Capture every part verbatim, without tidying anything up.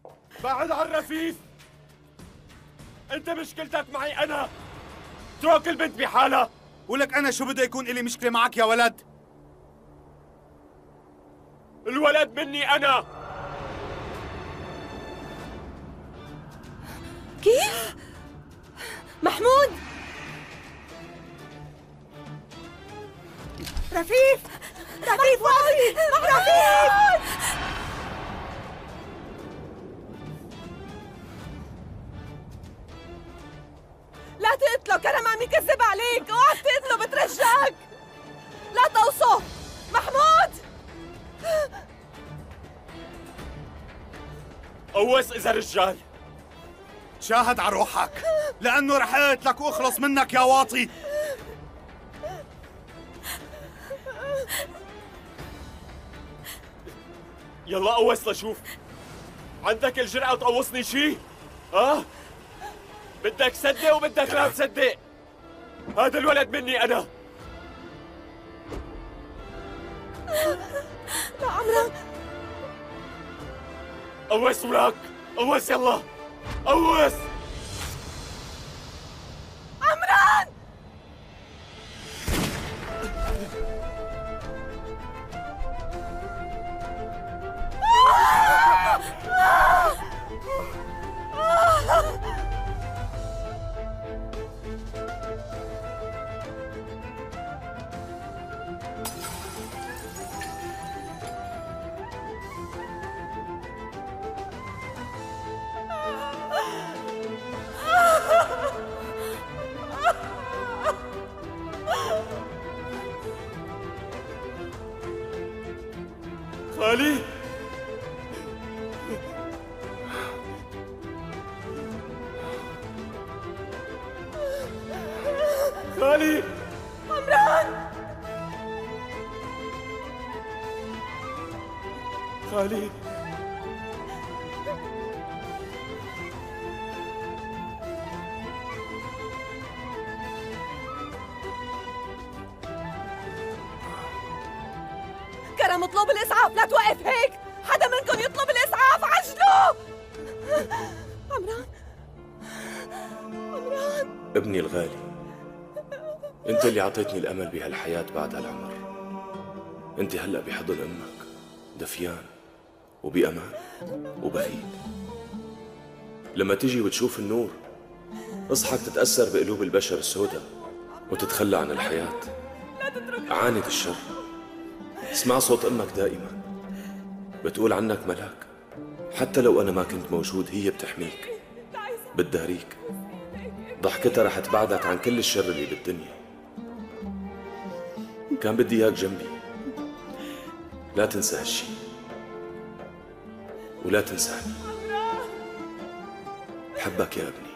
بعد عن رفيف. انت مشكلتك معي انا. اترك البنت بحالها. ولك انا شو بده يكون الي مشكله معك يا ولد؟ الولد مني انا. كيف؟ محمود؟ رفيف رفيف وقفي رفيف. لا تقتله، كرم عم يكذب عليك، اوعى تقتله بترجاك. لا توصه محمود. قوس اذا رجال. شاهد على روحك لانه رح اقتلك واخلص منك يا واطي. يلا قوس لشوف. عندك الجرأة تقوصني شي؟ ها؟ بدك تصدق وبدك لا تصدق. هذا الولد مني انا. لا عمران. قوس وراك. قوس يلا. قوس. عمران. خالي. خالي. عمران. خالي. كرم اطلب الاسعاف، لا توقف هيك. حدا منكم يطلب الاسعاف، عجلوا. عمران. عمران ابني الغالي، انت اللي عطيتني الامل بهالحياة بعد هالعمر. انت هلأ بحضن امك، دفيان وبأمان وبريء. لما تجي وتشوف النور اصحك تتأثر بقلوب البشر السوداء وتتخلى عن الحياة. عاند الشر. اسمع صوت امك دائما بتقول عنك ملاك. حتى لو انا ما كنت موجود هي بتحميك بتداريك. ضحكتها رح تبعدك عن كل الشر اللي بالدنيا. كان بدي اياك جنبي. لا تنسى هالشي ولا تنساني. بحبك يا ابني.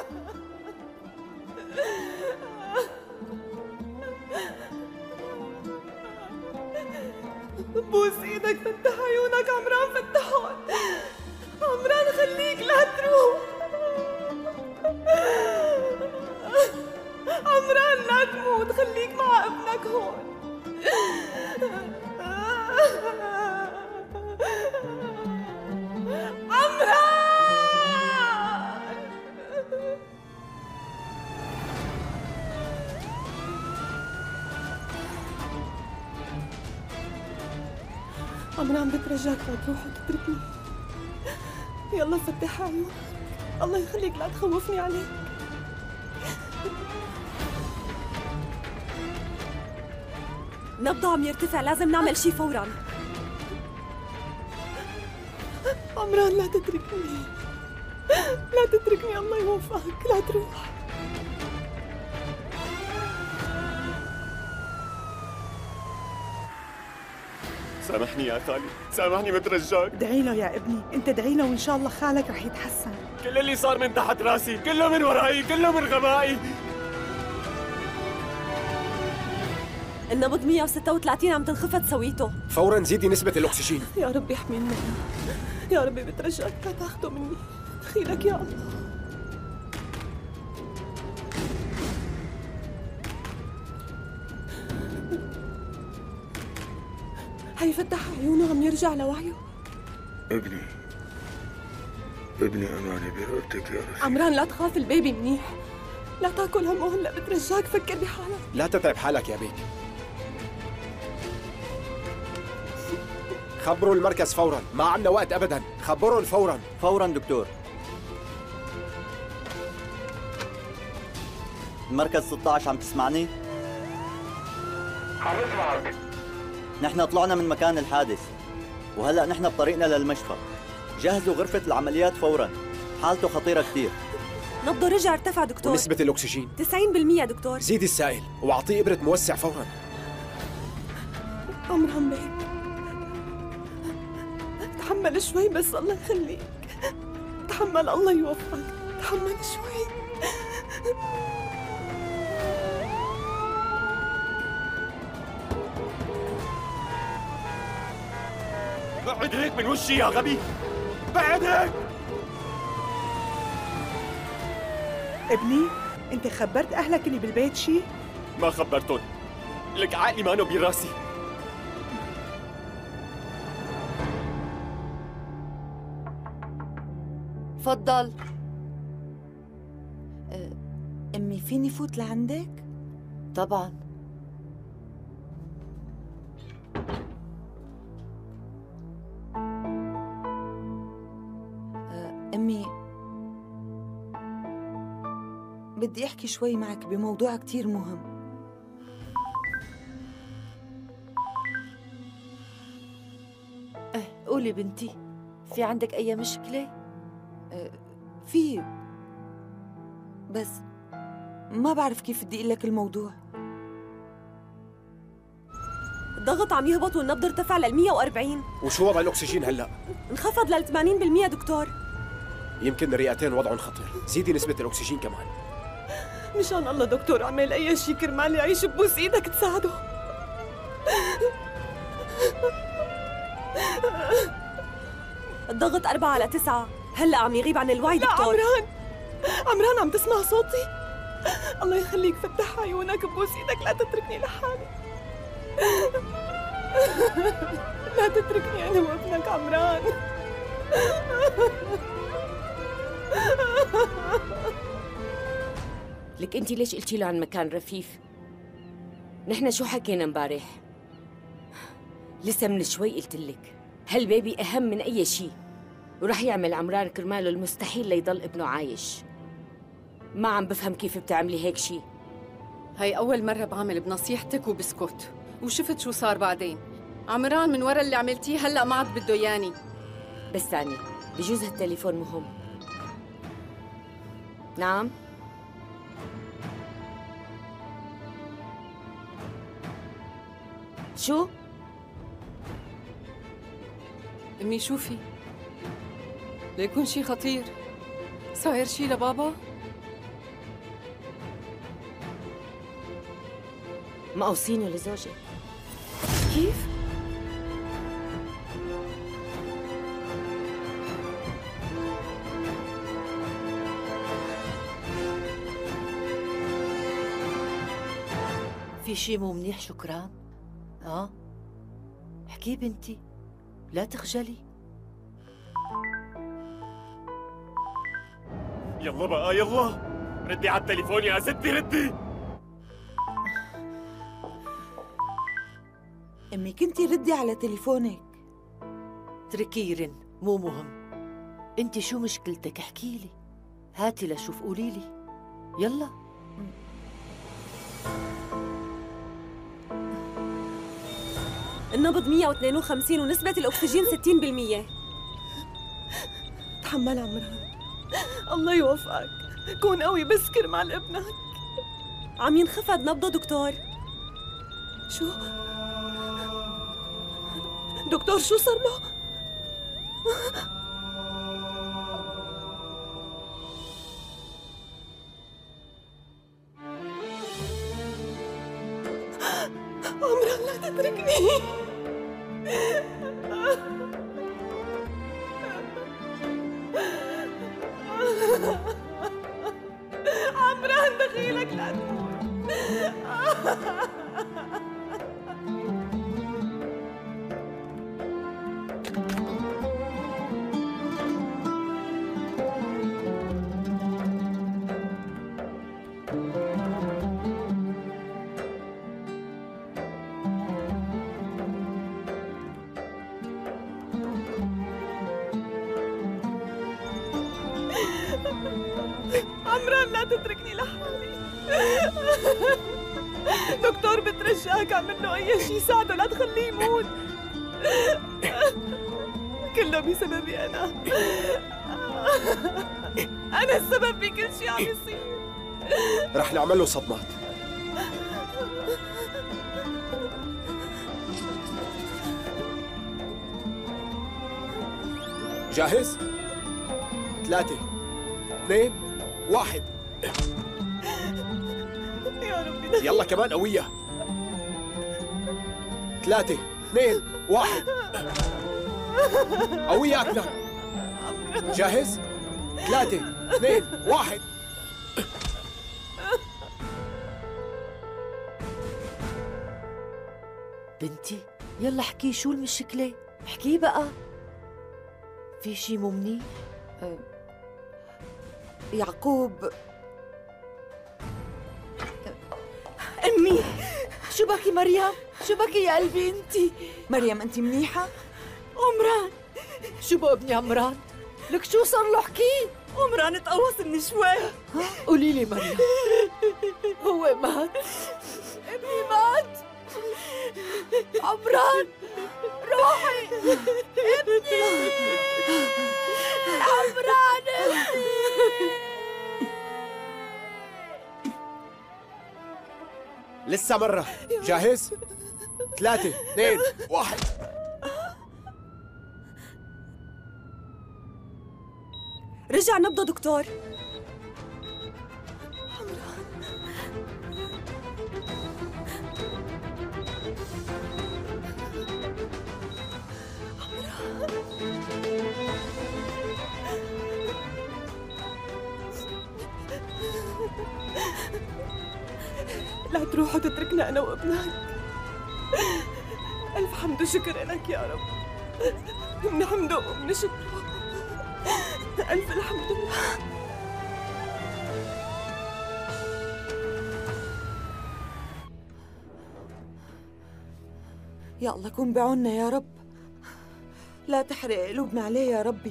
بوس ايدك، فتح عيونك عمران، فتحهم. عمران خليك، لا تروح. عمران لا تموت، خليك مع ابنك هون. عمران. عمران بترجاك لا تروح وتتركني. يلا فتح عيونك، الله يخليك لا تخوفني عليك. نبضه عم يرتفع، لازم نعمل شي فورا. عمران لا تتركني، لا تتركني، الله يوفقك، لا تروح. سامحني يا خالي، سامحني بترجاك. ادعي له يا ابني، انت ادعي له وان شاء الله خالك رح يتحسن. كل اللي صار من تحت راسي، كله من ورائي، كله من غبائي. النبض مية وستة وثلاثين عم تنخفض، سويته فورا زيدي نسبة الأكسجين. يا رب يحمينا، يا ربي بترجاك لا تاخده مني، دخيلك يا الله. هي فتح عيونه، عم يرجع لوعيه. ابني ابني أمانة برقبتك يا رفيق. عمران لا تخاف، البيبي منيح. لا تاكل همه هلا، بترجاك فكر بحالك. لا تتعب حالك يا بيك. خبروا المركز فورا، ما عندنا وقت ابدا، خبروا فورا. فورا دكتور. المركز ستة عشر، عم تسمعني؟ عم بسمعك. نحن طلعنا من مكان الحادث وهلا نحن بطريقنا للمشفى. جهزوا غرفة العمليات فورا، حالته خطيرة كثير. نبضه رجع ارتفع دكتور. ونسبة الأكسجين تسعين بالمية دكتور. زيدي السائل واعطيه إبرة موسع فورا. عمران بيك، تحمل شوي بس، الله يخليك. تحمل، الله يوفقك. تحمل شوي. بعد هيك من وشي يا غبي، بعد هيك. ابني، انت خبرت اهلك اللي بالبيت شي؟ ما خبرتهم، لك عقلي مانو براسي. تفضل. أه، أمي فيني فوت لعندك؟ طبعا. أه، أمي بدي أحكي شوي معك بموضوع كتير مهم. أه، قولي بنتي، في عندك أي مشكلة؟ أه، في، بس ما بعرف كيف بدي أقول لك الموضوع. الضغط عم يهبط والنبض ارتفع لل مية وأربعين. وشو وضع الأكسجين هلا؟ انخفض لل ثمانين بالمية دكتور. يمكن الرئتين وضعهم خطير، زيدي نسبة الأكسجين كمان. مشان الله دكتور، اعمل اي شيء كرمال يعيش، ببوس ايدك تساعده. الضغط أربعة على تسعة، هلا عم يغيب عن الوعي دكتور. لا عمران، عمران عم تسمع صوتي؟ الله يخليك فتح عيونك، ببوس ايدك، لا تتركني لحالي. لا تتركني انا وابنك عمران. لك انت ليش قلتي له عن مكان رفيف؟ نحن شو حكينا امبارح؟ لسه من شوي قلت لك هالبيبي اهم من اي شيء، ورح يعمل عمران كرماله المستحيل ليضل ابنه عايش. ما عم بفهم كيف بتعملي هيك شيء. هاي أول مرة بعمل بنصيحتك وبسكت، وشفت شو صار بعدين. عمران من ورا اللي عملتيه هلأ ما عاد بده ياني. بس ثانية، بجوز هالتليفون مهم. نعم؟ شو؟ أمي شوفي، ليكون شي خطير. صاير شي لبابا؟ ما أوصينه لزوجك. كيف؟ في شي مو منيح شكران؟ اه؟ احكي بنتي، لا تخجلي. يلا بقى يلا، ردي على التليفون يا ستي، ردي. أمي كنتي ردي على تليفونك. اتركيه يرن، مو مهم. انت شو مشكلتك؟ احكي لي، هاتي لشوف، قولي لي. يلا. النبض مية واثنين وخمسين ونسبة الأكسجين ستين بالمية. تحمل عمران، الله يوفقك. كون قوي بس كرمال ابنك. عم ينخفض نبضه دكتور. شو؟ دكتور شو صار له؟ عمران لا تتركني. عمران دخيلك لا تموت. تتركني لحالي. دكتور بترجاك اعمل له اي شيء ساعده لا تخليه يموت. كله بسببي انا. انا السبب بكل شيء عم يصير. رح نعمل له صدمات. جاهز؟ ثلاثة اثنين واحد. يا ربي يلا كمان قوية. ثلاثة اثنين واحد. قوية أكثر. جاهز؟ ثلاثة اثنين واحد. بنتي يلا احكي، شو المشكلة؟ احكي بقى. في شي مو منيح؟ أه يعقوب. أمي شو بكي مريم؟ شو بكي يا قلبي انتي؟ مريم انت منيحة؟ عمران شو بقى ابني عمران؟ لك شو صار له حكي؟ عمران تقوص من شوي. قولي لي مريم، هو مات؟ ابني مات؟ عمران روحي ابني، عمران ابني. لسه مرة. جاهز؟ ثلاثة اثنين واحد. رجع نبضه دكتور. لا تروح وتتركنا أنا وابنك. ألف حمد وشكر لك يا رب. بنحمده وبنشكره. ألف الحمد لله. يا الله كن بعوننا يا رب، لا تحرق قلوبنا عليه يا ربي.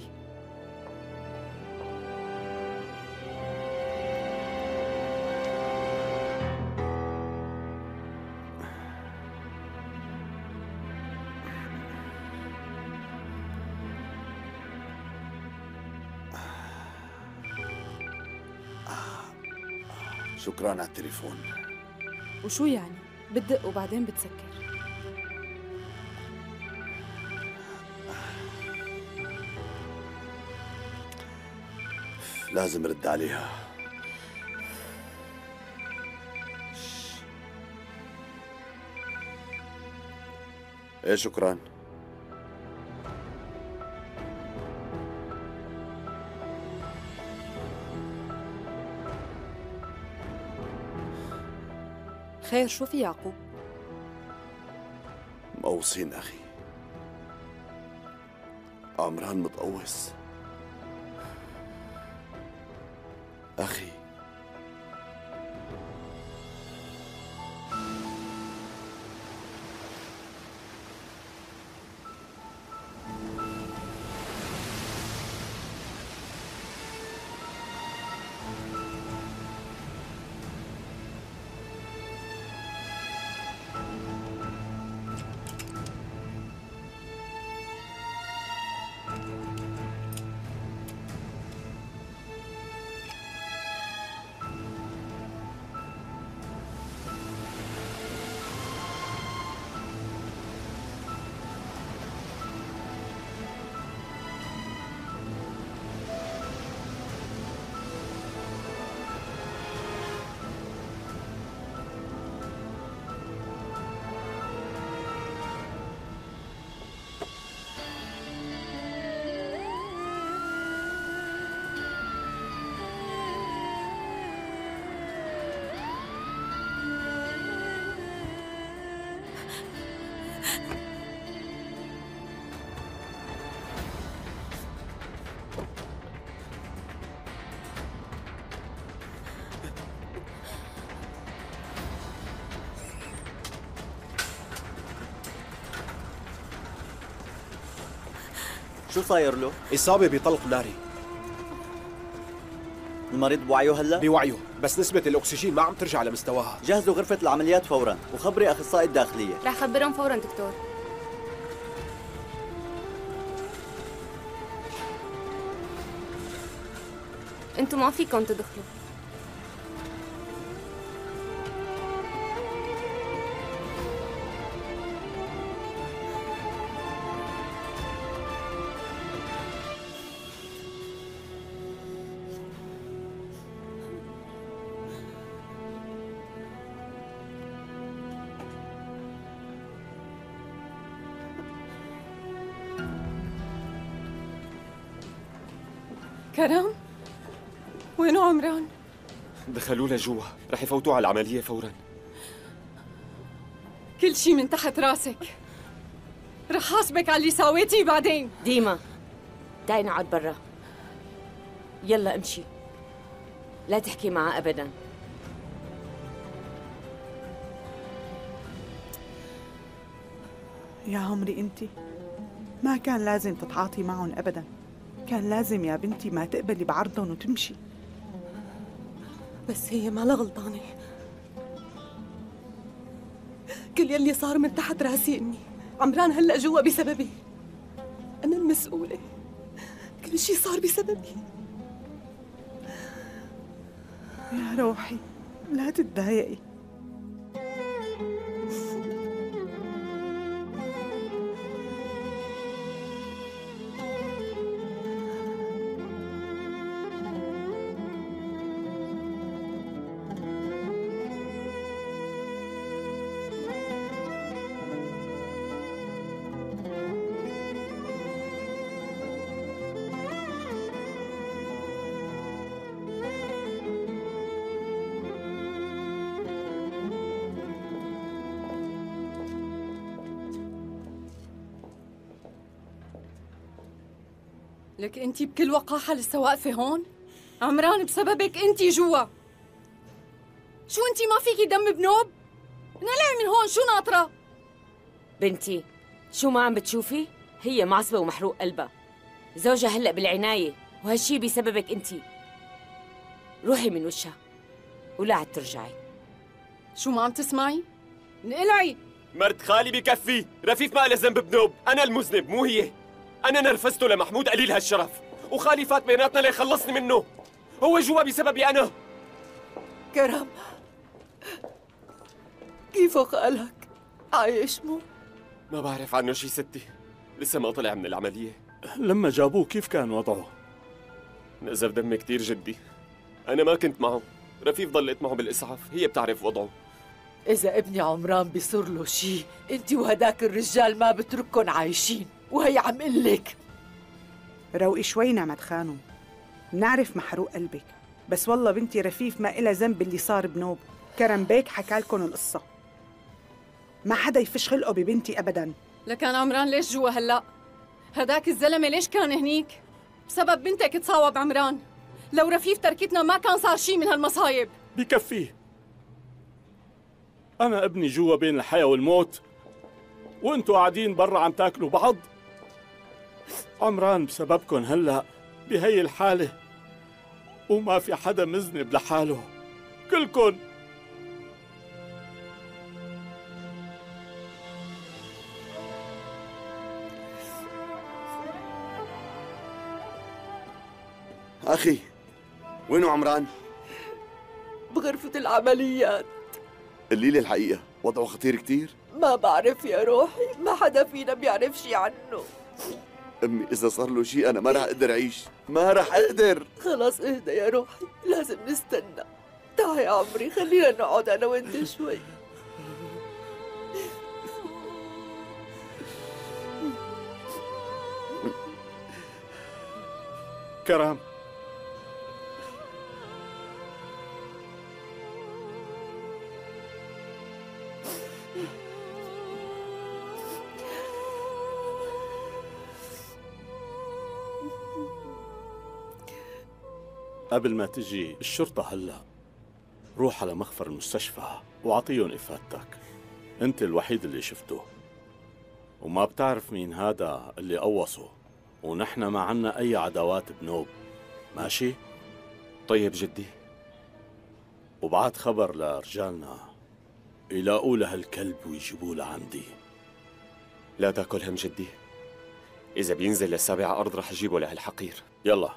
شكراً على التليفون. وشو يعني؟ بتدق وبعدين بتسكر. لازم رد عليها. ايه شكراً. خير شو في يعقوب؟ مقوصين أخي. عمران متقوص. أخي شو صاير له؟ إصابة بطلق ناري. المريض بوعيه هلا؟ بوعيه. بس نسبة الأكسجين ما عم ترجع لمستواها. جهزوا غرفة العمليات فورا وخبري أخصائي الداخلية. رح خبرهم فورا دكتور. انتم ما فيكم تدخلوا. كرم؟ وينو عمران؟ دخلوه لجوا، رح يفوتوه على العملية فوراً. كل شي من تحت راسك. رح حاسبك على اللي سويتيه بعدين. ديما تعي نقعد برا. يلا امشي، لا تحكي معه أبداً. يا عمري انت ما كان لازم تتعاطي معهم أبداً. كان لازم يا بنتي ما تقبلي بعرضهم وتمشي. بس هي ما لها غلطانة. كل يلي صار من تحت راسي إني عمران هلأ جوا بسببي. أنا المسؤولة، كل شي صار بسببي. يا روحي لا تتضايقي. لك انتي بكل وقاحة لسه واقفة هون؟ عمران بسببك انتي جوا. شو انتي ما فيكي دم بنوب؟ نلعي من هون، شو ناطرة؟ بنتي شو ما عم بتشوفي؟ هي معصبة ومحروق قلبها. زوجها هلأ بالعناية وهالشي بسببك انتي. روحي من وشها ولا عاد ترجعي. شو ما عم تسمعي؟ انقلعي. مرت خالي بكفي، رفيف ما له ذنب بنوب، أنا المذنب مو هي. أنا نرفزته لمحمود قليل هالشرف، وخالي فات بيناتنا ليخلصني منه. هو جوا بسببي أنا. كرم كيفه خالك؟ عايش مو؟ ما بعرف عنه شي ستي، لسه ما طلع من العملية. لما جابوه كيف كان وضعه؟ نزف دمي كتير جدي. أنا ما كنت معه، رفيف ضليت معه بالإسعاف، هي بتعرف وضعه. إذا ابني عمران بيصير له شي، انت وهداك الرجال ما بترككن عايشين، وهي عم قلك. روقي شوي نعمة خانو، بنعرف محروق قلبك، بس والله بنتي رفيف ما إلها ذنب اللي صار بنوب. كرم بيك حكى لكم القصة، ما حدا يفش خلقه ببنتي أبداً. لكان عمران ليش جوا هلأ؟ هداك الزلمة ليش كان هنيك؟ بسبب بنتك تصاوب عمران. لو رفيف تركتنا ما كان صار شي من هالمصايب. بكفيه. أنا ابني جوا بين الحياة والموت، وانتوا قاعدين برا عم تاكلوا بعض. عمران بسببكن هلأ بهي الحالة، وما في حدا مذنب لحاله، كلكن. أخي وينو عمران؟ بغرفة العمليات. قولي لي الحقيقة، وضعه خطير كتير؟ ما بعرف يا روحي، ما حدا فينا بيعرف شي عنه. أمي إذا صار له شيء أنا ما رح أقدر أعيش، ما رح أقدر. خلاص اهدى يا روحي، لازم نستنى. تعي يا عمري خلينا نقعد أنا وأنت شوي. كرم، قبل ما تجي الشرطة هلا روح على مخفر المستشفى وأعطيهم إفادتك. أنت الوحيد اللي شفته، وما بتعرف مين هذا اللي قوصه، ونحن ما عنا أي عداوات بنوب، ماشي؟ طيب جدي. وبعت خبر لرجالنا يلاقوا له الكلب ويجيبوه لعندي. لا تاكل هم جدي، إذا بينزل للسابع أرض رح أجيبه لهالحقير. يلا.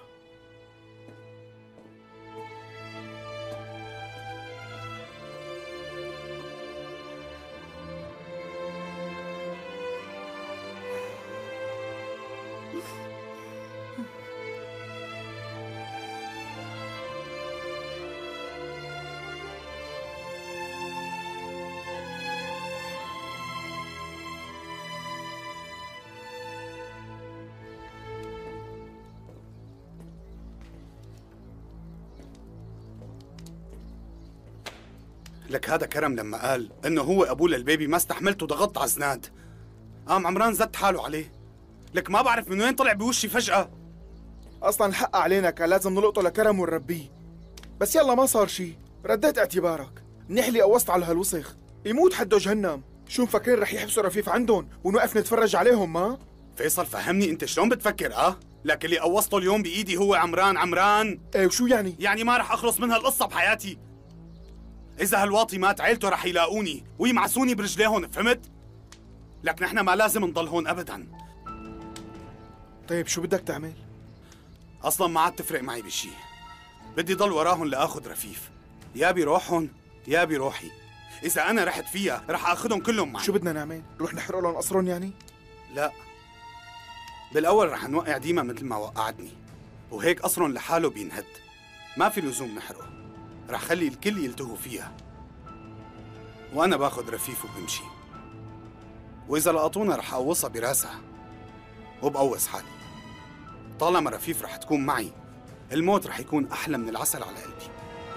لك هذا كرم لما قال انه هو ابوه للبيبي ما استحملته ضغطت على زناد، قام عمران زت حاله عليه. لك ما بعرف من وين طلع بوشي فجأة. اصلا الحق علينا كان لازم نلقطه لكرم ونربيه، بس يلا ما صار شي. رديت اعتبارك، منيح لي قوصت على هالوسخ. يموت حده جهنم. شو مفكرين رح يحبسوا رفيف عندهم ونوقف نتفرج عليهم؟ ما فيصل فهمني انت شلون بتفكر. اه لك اللي قوصته اليوم بايدي هو عمران. عمران ايه وشو يعني؟ يعني ما رح اخلص من هالقصة بحياتي. إذا هالواطي مات عيلته رح يلاقوني ويمعسوني برجليهم، فهمت؟ لك نحن ما لازم نضل هون أبداً. طيب شو بدك تعمل؟ أصلاً ما عاد تفرق معي بشي. بدي ضل وراهم لآخذ رفيف، يا بروحهم يا بروحي. إذا أنا رحت فيها رح آخذهم كلهم معي. شو بدنا نعمل؟ نروح نحرق لهم قصرهم يعني؟ لا، بالأول رح نوقع ديما مثل ما وقعتني، وهيك قصرهم لحاله بينهد. ما في لزوم نحرقه، رح خلي الكل يلتهوا فيها، وأنا باخذ رفيف وبمشي. وإذا لقطونا رح أقوصها براسها وبقوص حالي. طالما رفيف رح تكون معي، الموت رح يكون أحلى من العسل على قلبي.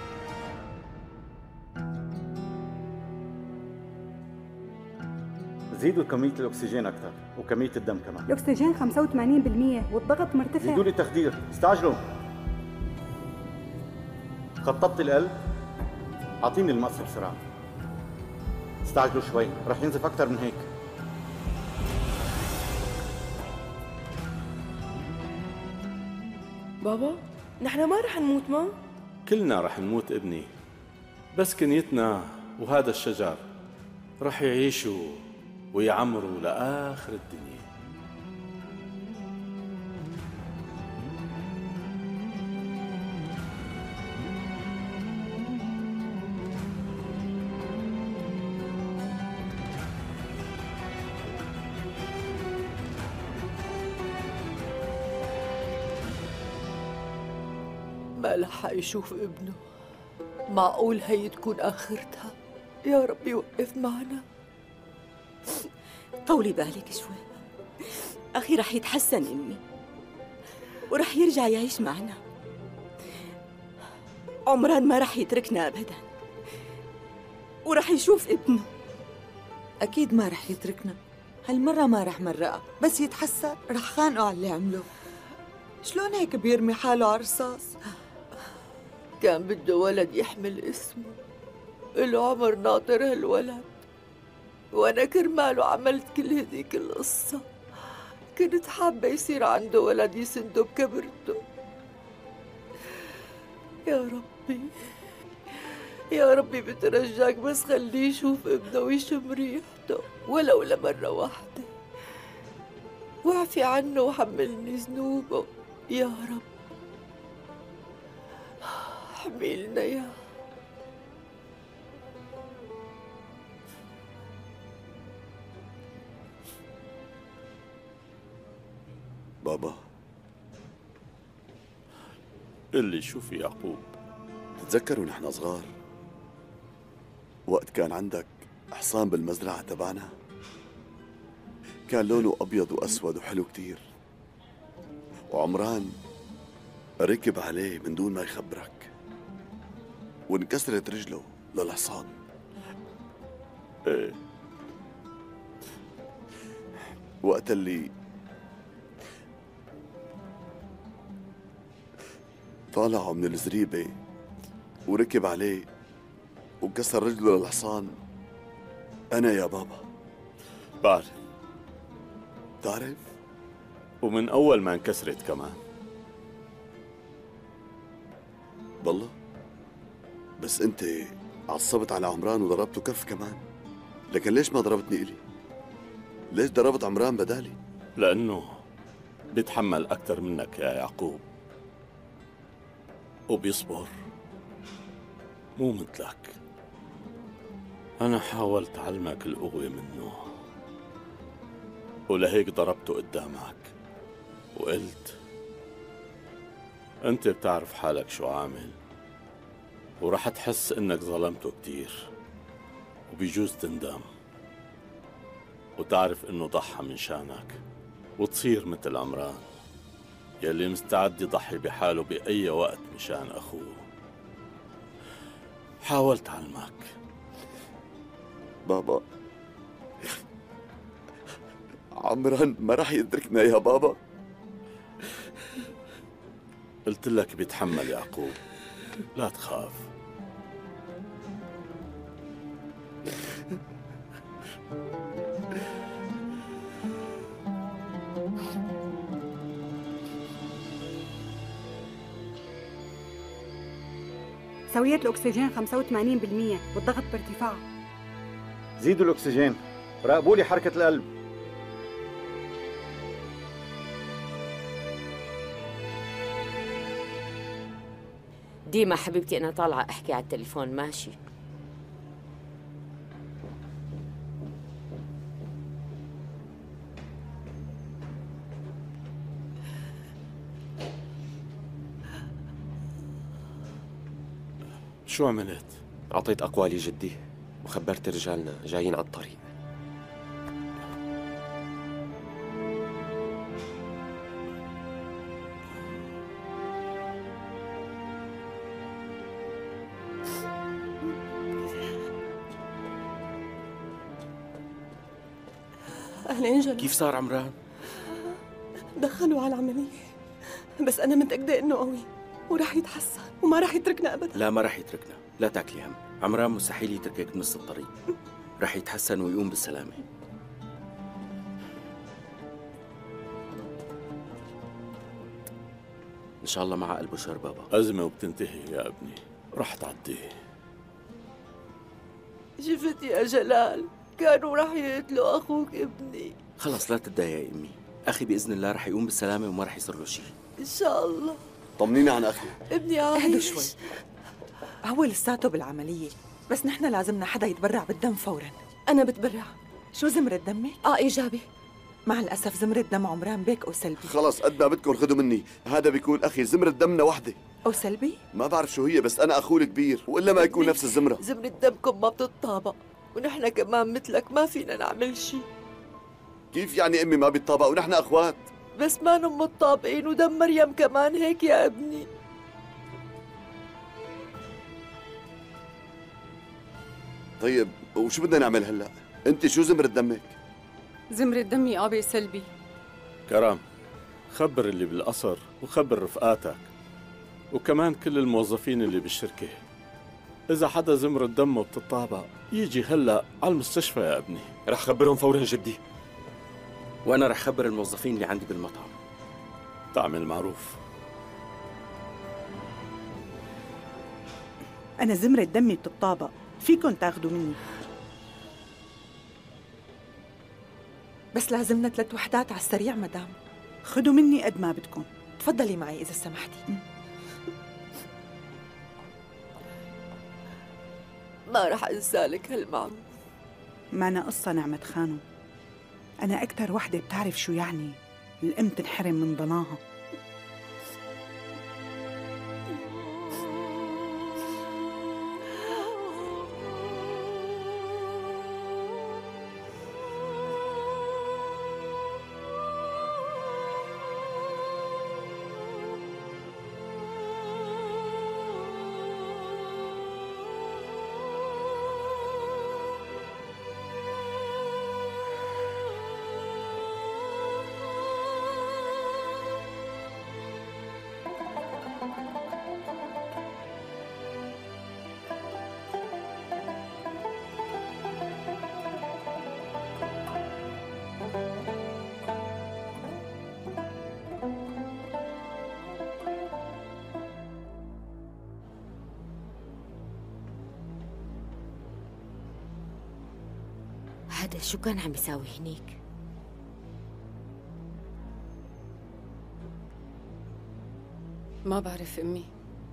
زيدوا كمية الأكسجين أكثر وكمية الدم كمان. الأكسجين خمسة وثمانين بالمية والضغط مرتفع. زيدوا لي التخدير، استعجلوا. خططت القلب، أعطيني المقص بسرعة. استعجلوا شوي، رح ينزف أكثر من هيك. بابا، نحن ما رح نموت ما؟ كلنا رح نموت ابني، بس كنيتنا وهذا الشجر رح يعيشوا ويعمروا لآخر الدنيا. ما لحق يشوف ابنه. معقول هي تكون آخرتها؟ يا رب يوقف معنا. طولي بالك شوي، أخي رح يتحسن أمي ورح يرجع يعيش معنا. عمران ما رح يتركنا أبدا ورح يشوف ابنه. أكيد ما رح يتركنا، هالمرة ما رح مرقها، بس يتحسن رح خانقه على اللي عمله. شلون هيك بيرمي حاله على الرصاص؟ كان بده ولد يحمل اسمه، له عمر ناطر هالولد، وأنا كرماله عملت كل هذيك القصة. كنت حابة يصير عنده ولد يسنده بكبرته. يا ربي يا ربي بترجاك بس خليه يشوف ابنه ويشم ريحته ولو لمرة واحدة، واعفي عنه وحملني ذنوبه يا رب. حملنا يا بابا. اللي شوف يعقوب، تتذكروا نحن صغار وقت كان عندك حصان بالمزرعة تبعنا؟ كان لونه أبيض وأسود وحلو كتير، وعمران ركب عليه من دون ما يخبرك وانكسرت رجله للحصان. ايه وقت اللي طالعوا من الزريبة وركب عليه وكسر رجله للحصان، أنا يا بابا بعرف. تعرف؟ ومن أول ما انكسرت كمان. بالله بس انت عصبت على عمران وضربته كف كمان، لكن ليش ما ضربتني إلي؟ ليش ضربت عمران بدالي؟ لأنه بيتحمل أكثر منك يا يعقوب، وبيصبر مو مثلك. أنا حاولت أعلمك القوة منه، ولهيك ضربته قدامك وقلت أنت بتعرف حالك شو عامل، ورح تحس إنك ظلمته كتير، وبيجوز تندم وتعرف إنه ضحى من شانك، وتصير مثل عمران يلي مستعد يضحي بحاله بأي وقت مشان أخوه. حاولت أعلمك. بابا عمران ما راح يتركنا يا بابا. قلت لك بيتحمل يعقوب، لا تخاف. سوية الأكسجين خمسة وثمانين بالمية والضغط بارتفاع. زيدوا الأكسجين، راقبوا لي حركة القلب. ديما حبيبتي أنا طالعة أحكي على التليفون، ماشي؟ شو عملت؟ أعطيت أقوالي جدي وخبرت رجالنا جايين على الطريق. أهلين جلال. كيف صار عمران؟ دخلوا على العملية، بس أنا متأكدة إنه قوي وراح يتحسن وما راح يتركنا أبدا. لا ما راح يتركنا، لا تاكلي هم. عمران مستحيل يتركك بنص الطريق، راح يتحسن ويقوم بالسلامة. إن شاء الله مع قلبه شر بابا. أزمة وبتنتهي يا ابني، راح تعدي. شفت يا جلال، كانوا راح يقتلوا أخوك ابني. خلص لا تتضايقي يا أمي، أخي بإذن الله راح يقوم بالسلامة وما راح يصير له شيء. إن شاء الله. طمنيني عن أخي. ابني عايش. اهدوا شوي، هو لساته بالعملية، بس نحن لازمنا حدا يتبرع بالدم فورا. أنا بتبرع. شو زمرة دمك؟ آه إيجابي. مع الأسف زمرة دم عمران بيك أو سلبي. خلص قد ما بدكم خذوا مني، هذا بيكون أخي، زمرة دمنا وحدة. أو سلبي؟ ما بعرف شو هي، بس أنا أخوه الكبير، وإلا ما يكون نفس الزمرة. زمرة دمكم ما بتطابق، ونحن كمان مثلك ما فينا نعمل شيء. كيف يعني أمي ما بيتطابق ونحن أخوات؟ بس ما نم متطابقين، ودم مريم كمان هيك يا ابني. طيب وشو بدنا نعمل هلا؟ أنت شو زمرة دمك؟ زمرة دمي آبي سلبي. كرم، خبر اللي بالقصر وخبر رفقاتك وكمان كل الموظفين اللي بالشركة، إذا حدا زمرة دمه بتطابق يجي هلا على المستشفى يا ابني. رح خبرهم فورا جدي، وأنا رح خبر الموظفين اللي عندي بالمطعم. تعمل معروف. أنا زمرة دمي بتطابق، فيكن تاخدوا مني. بس لازمنا ثلاث وحدات على السريع مدام. خدوا مني قد ما بدكم. تفضلي معي إذا سمحتي. ما رح أنسالك هالمعروف. معنا قصة نعمة خانو، أنا أكتر وحدة بتعرف شو يعني الأم تنحرم من ضناها. هيدا شو كان عم يساوي هنيك؟ ما بعرف أمي.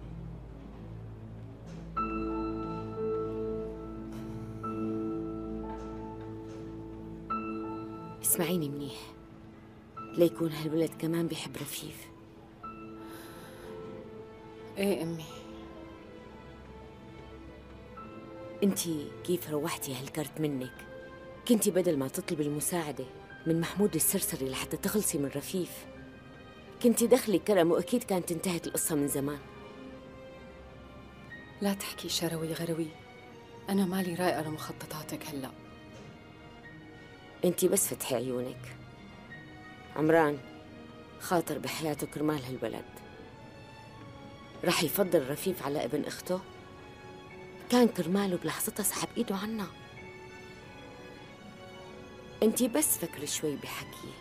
اسمعيني منيح، ليكون هالولد كمان بيحب رفيف. ايه أمي. انتي كيف روحتي هالكرت منك؟ كنتي بدل ما تطلبي المساعدة من محمود السرسري لحتى تخلصي من رفيف، كنتي دخلي كرم وأكيد كانت انتهت القصة من زمان. لا تحكي شروي غروي، أنا مالي رايقة لمخططاتك هلأ. انتي بس فتحي عيونك. عمران خاطر بحياته كرمال هالولد، رح يفضل رفيف على ابن اخته؟ كان كرماله بلحظتها سحب ايده عنا. انتي بس فكري شوي بحكي.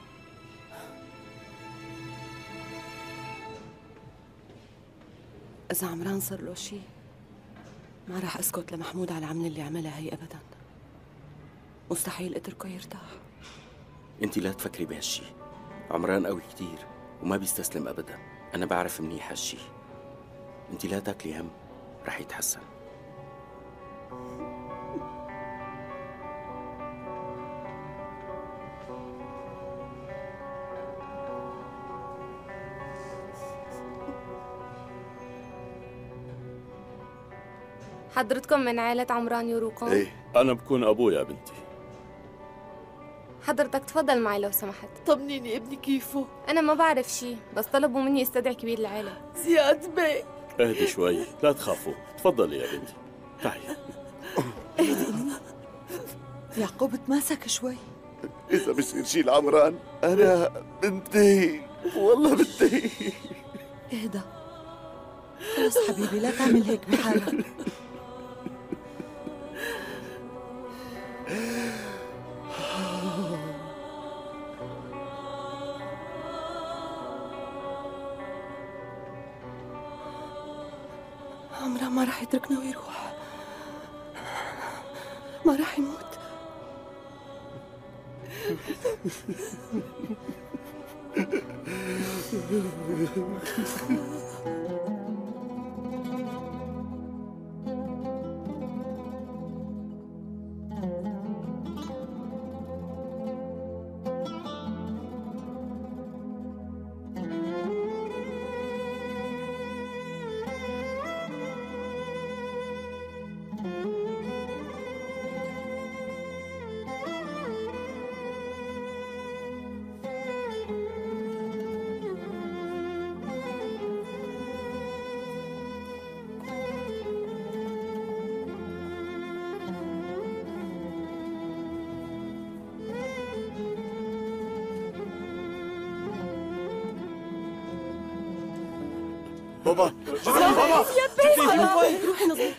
إذا عمران صار له شيء ما راح أسكت لمحمود على العمل اللي عملها هي أبداً. مستحيل أتركه يرتاح. انت لا تفكري بهالشي، عمران قوي كتير وما بيستسلم ابدا، انا بعرف منيح هالشي. انت لا تاكلي هم، رح يتحسن. حضرتكم من عائلة عمران يروقون؟ ايه انا بكون ابويا يا بنتي. حضرتك تفضل معي لو سمحت. طمنيني ابني كيفه؟ أنا ما بعرف شي، بس طلبوا مني استدعي كبير العائلة. زياد بيه. اهدي شوي، لا تخافوا، تفضلي يا بنتي، تعي. اهدي امي، يعقوب تماسك شوي. إذا بصير شي لعمران أنا بدي، والله بدي. اهدى خلص حبيبي، لا تعمل هيك بحالك. عمران ما راح يتركنا ويروح، ما راح يموت. بابا بابا بابا روحي نظيف.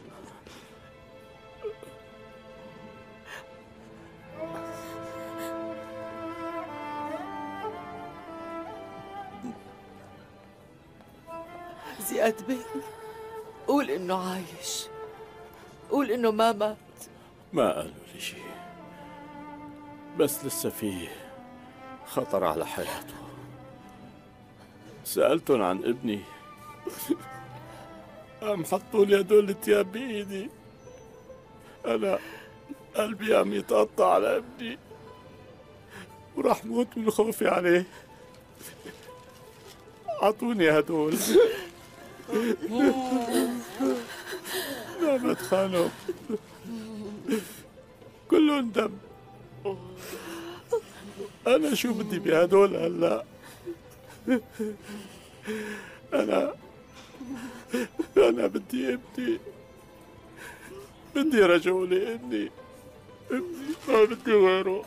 زياد بيه، قول انه عايش، قول انه ما مات. ما قالوا لي شيء، بس لسه في خطر على حياته. سألتن عن ابني، عم حطوا لي هدول التياب بإيدي. أنا قلبي عم يتقطع على ابني وراح موت من خوفي عليه. عطوني هدول. ما بتخانق، كلهم دم. أنا شو بدي بهدول هلا؟ أنا أنا بدي ابني، بدي رجولي ابني، ابني ما بدي غيره.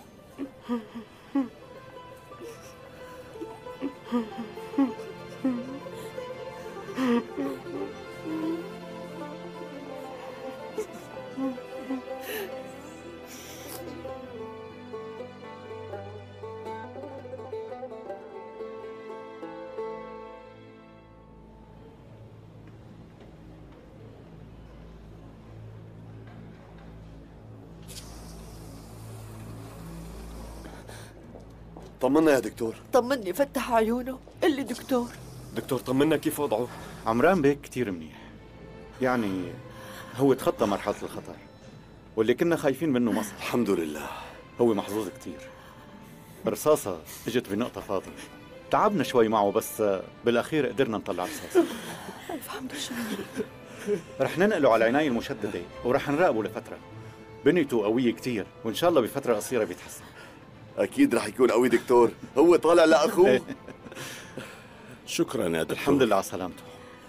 طمنا يا دكتور. طمني، فتح عيونه، قل لي دكتور. دكتور طمنا كيف وضعه؟ عمران بيك كتير منيح، يعني هو تخطى مرحلة الخطر واللي كنا خايفين منه مصر. الحمد لله. هو محظوظ كتير، رصاصة اجت بنقطة فاضية. تعبنا شوي معه بس بالأخير قدرنا نطلع رصاصة. ألف حمد لله. رح ننقله على العناية المشددة ورح نراقبه لفترة. بنيته قوية كتير وإن شاء الله بفترة قصيرة بيتحسن. أكيد رح يكون قوي دكتور، هو طالع لأخوه. شكرا يا دكتور. الحمد لله على سلامته.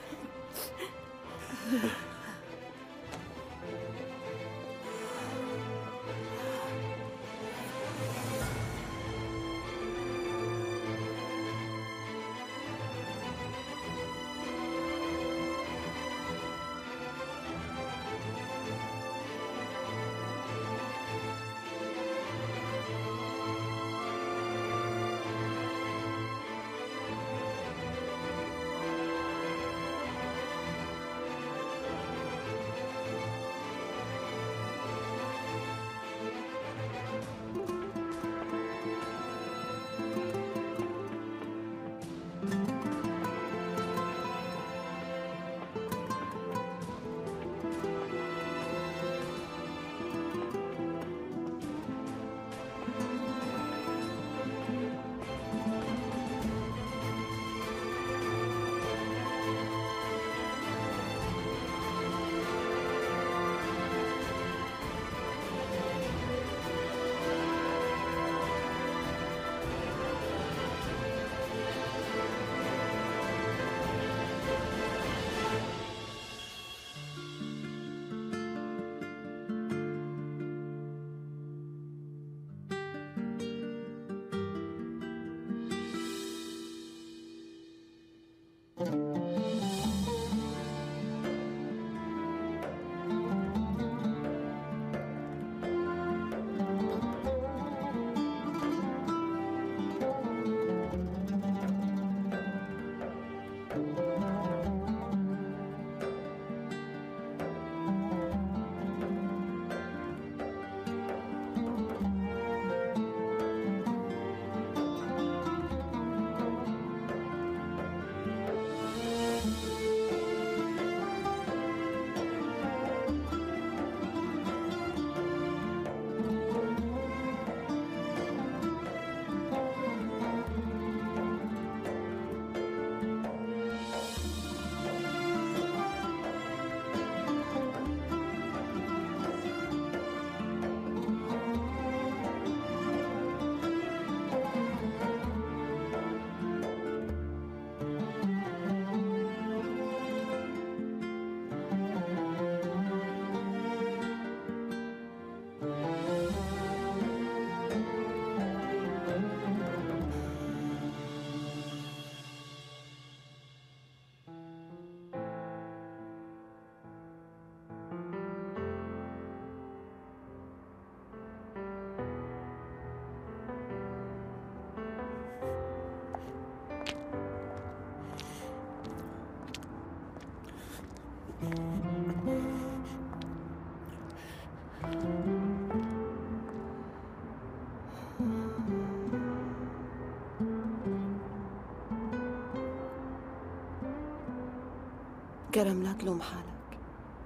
كرم لا تلوم حالك،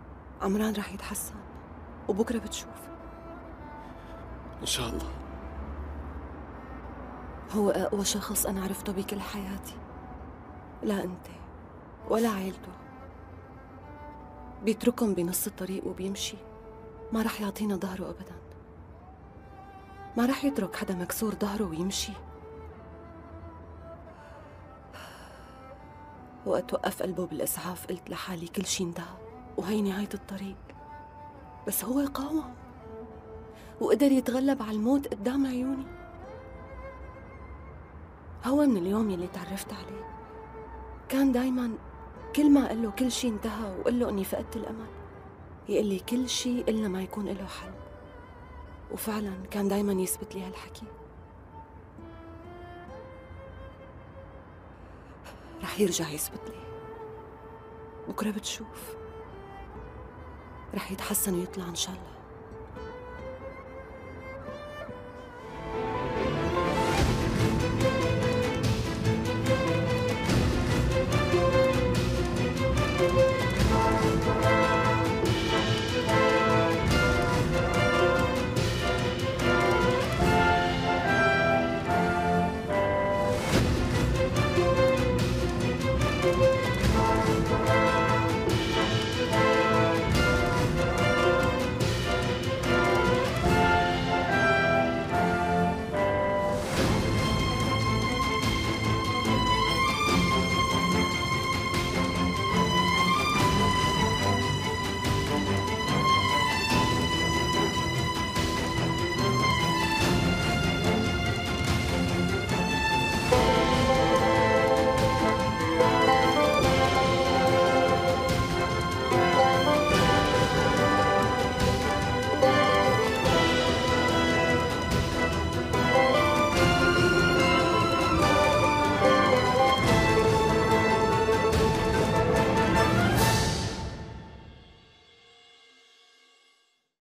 عمران رح يتحسن وبكرة بتشوف. إن شاء الله. هو أقوى شخص أنا عرفته بكل حياتي، لا أنت ولا عيلته. بيتركهم بنص الطريق وبيمشي، ما رح يعطينا ظهره أبداً. ما رح يترك حدا مكسور ظهره ويمشي. وقت وقف قلبه بالإسعاف قلت لحالي كل شي انتهى وهي نهاية الطريق، بس هو قاوم وقدر يتغلب على الموت قدام عيوني. هو من اليوم يلي تعرفت عليه كان دايما كل ما قل له كل شي انتهى وقل له اني فقدت الامل يقول لي كل شي الا ما يكون له حل، وفعلا كان دايما يثبت لي هالحكي. رح يرجع يثبت لي، بكره بتشوف رح يتحسن ويطلع ان شاء الله.